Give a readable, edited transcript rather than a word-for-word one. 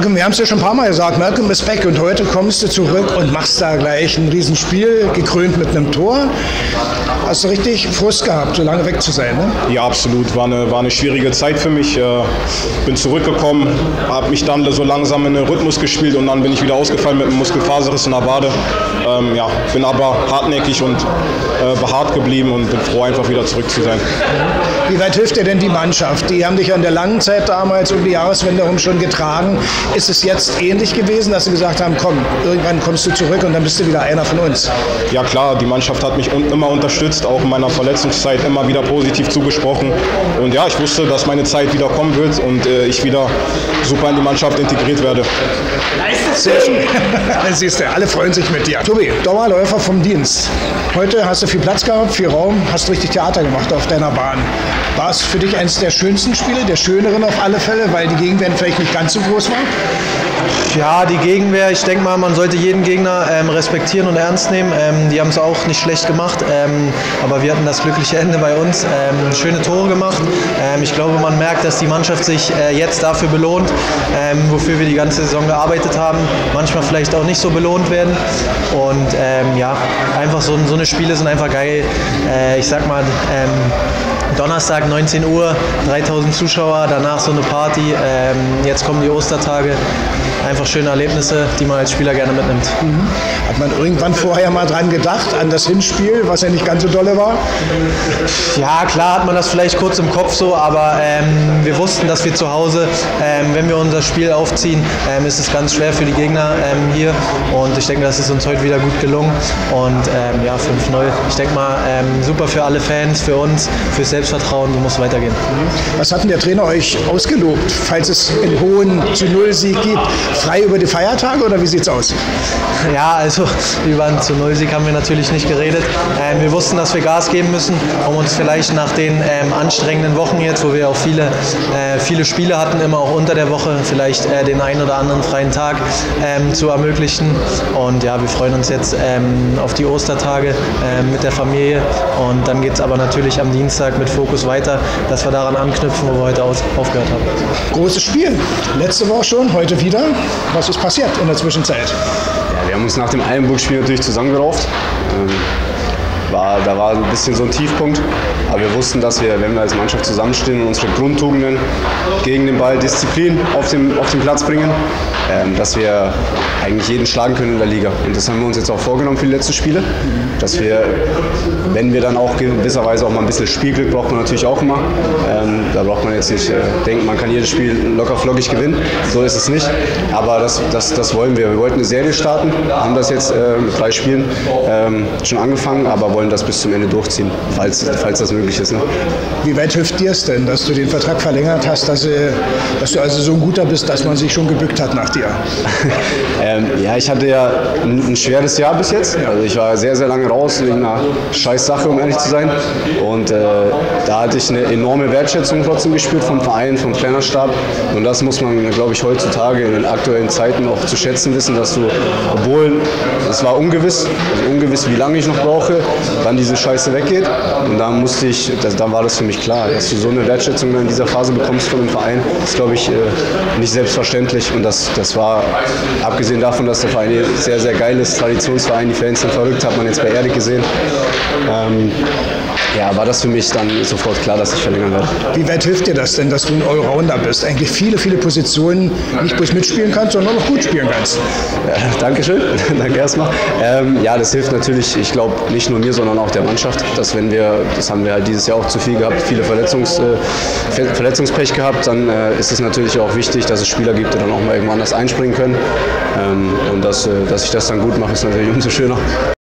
Malcolm, wir haben es ja schon ein paar Mal gesagt, Malcolm ist back und heute kommst du zurück und machst da gleich ein Riesenspiel, gekrönt mit einem Tor. Hast du richtig Frust gehabt, so lange weg zu sein, ne? Ja, absolut. War eine schwierige Zeit für mich. Bin zurückgekommen, habe mich dann so langsam in den Rhythmus gespielt und dann bin ich wieder ausgefallen mit einem Muskelfaserriss in der Wade. Bin aber hartnäckig und beharrt geblieben und bin froh, einfach wieder zurück zu sein. Wie weit hilft dir denn die Mannschaft? Die haben dich ja in der langen Zeit damals um die Jahreswende herum schon getragen. Ist es jetzt ähnlich gewesen, dass sie gesagt haben, komm, irgendwann kommst du zurück und dann bist du wieder einer von uns? Ja klar, die Mannschaft hat mich immer unterstützt, auch in meiner Verletzungszeit immer wieder positiv zugesprochen. Und ja, ich wusste, dass meine Zeit wieder kommen wird und ich wieder super in die Mannschaft integriert werde. Sehr schön. Siehst du, alle freuen sich mit dir. Tobi, Dauerläufer vom Dienst. Heute hast du viel Platz gehabt, viel Raum, hast richtig Theater gemacht auf deiner Bahn. War es für dich eines der schönsten Spiele, der schöneren auf alle Fälle, weil die Gegenwehr vielleicht nicht ganz so groß war? Ja, die Gegenwehr, ich denke mal, man sollte jeden Gegner respektieren und ernst nehmen. Die haben es auch nicht schlecht gemacht, aber wir hatten das glückliche Ende bei uns. Schöne Tore gemacht. Ich glaube, man merkt, dass die Mannschaft sich jetzt dafür belohnt, wofür wir die ganze Saison gearbeitet haben. Manchmal vielleicht auch nicht so belohnt werden. Und einfach so eine Spiele sind einfach geil. Ich sag mal, Donnerstag 19 Uhr, 3000 Zuschauer, danach so eine Party. Jetzt kommen die Ostertage. Einfach schöne Erlebnisse, die man als Spieler gerne mitnimmt. Hat man irgendwann vorher mal dran gedacht, an das Hinspiel, was ja nicht ganz so dolle war? Ja, klar hat man das vielleicht kurz im Kopf so, aber wir wussten, dass wir zu Hause, wenn wir unser Spiel aufziehen, ist es ganz schwer für die Gegner hier. Und ich denke, das ist uns heute wieder gut gelungen. Und 5-0, ich denke mal, super für alle Fans, für uns, fürs Selbstvertrauen, so muss es weitergehen. Was hat denn der Trainer euch ausgelobt, falls es einen hohen zu-0-Sieg gibt? Frei über die Feiertage oder wie sieht's aus? Ja, also über einen zu-0-Sieg haben wir natürlich nicht geredet. Wir wussten, dass wir Gas geben müssen, um uns vielleicht nach den anstrengenden Wochen jetzt, wo wir auch viele Spiele hatten, immer auch unter der Woche, vielleicht den einen oder anderen freien Tag zu ermöglichen. Und ja, wir freuen uns jetzt auf die Ostertage mit der Familie. Und dann geht es aber natürlich am Dienstag mit Fokus weiter, dass wir daran anknüpfen, wo wir heute aufgehört haben. Großes Spiel. Letzte Woche schon, heute wieder. Was ist passiert in der Zwischenzeit? Ja, wir haben uns nach dem Eilenburg-Spiel natürlich zusammengerauft. Da war ein bisschen so ein Tiefpunkt, aber wir wussten, dass wir, wenn wir als Mannschaft zusammenstehen und unsere Grundtugenden gegen den Ball, Disziplin auf den Platz bringen, dass wir eigentlich jeden schlagen können in der Liga. Und das haben wir uns jetzt auch vorgenommen für die letzten Spiele, dass wir, wenn wir dann auch gewisserweise auch mal ein bisschen Spielglück braucht man natürlich auch immer. Da braucht man jetzt nicht denken, man kann jedes Spiel locker flockig gewinnen. So ist es nicht. Aber das wollen wir. Wir wollten eine Serie starten, haben das jetzt mit 3 Spielen schon angefangen, aber wollen das bis zum Ende durchziehen, falls das möglich ist. Ne? Wie weit hilft dir es denn, dass du den Vertrag verlängert hast, dass du also so ein Guter bist, dass man sich schon gebückt hat nach dir? Ja, ich hatte ja ein schweres Jahr bis jetzt. Also ich war sehr, sehr lange raus wegen einer scheiß Sache, um ehrlich zu sein. Und da hatte ich eine enorme Wertschätzung trotzdem gespürt vom Verein, vom Trainerstab. Und das muss man, glaube ich, heutzutage in den aktuellen Zeiten auch zu schätzen wissen, dass du, obwohl es war ungewiss, wie lange ich noch brauche, wann diese Scheiße weggeht. Und dann war das für mich klar, dass du so eine Wertschätzung in dieser Phase bekommst von dem Verein, ist, glaube ich, nicht selbstverständlich. Und das war, abgesehen davon, dass der Verein sehr, sehr geil ist, Traditionsverein, die Fans sind verrückt, hat man jetzt bei Erik gesehen. War das für mich dann sofort klar, dass ich verlängern werde. Wie weit hilft dir das denn, dass du ein Allrounder bist? Eigentlich viele Positionen nicht bloß mitspielen kannst, sondern auch gut spielen kannst. Ja, Dankeschön, danke erstmal. Das hilft natürlich, ich glaube, nicht nur mir, sondern auch der Mannschaft, dass das haben wir halt dieses Jahr auch zu viel gehabt, viele Verletzungspech gehabt, dann ist es natürlich auch wichtig, dass es Spieler gibt, die dann auch mal irgendwo anders einspringen können. Und dass ich das dann gut mache, ist natürlich umso schöner.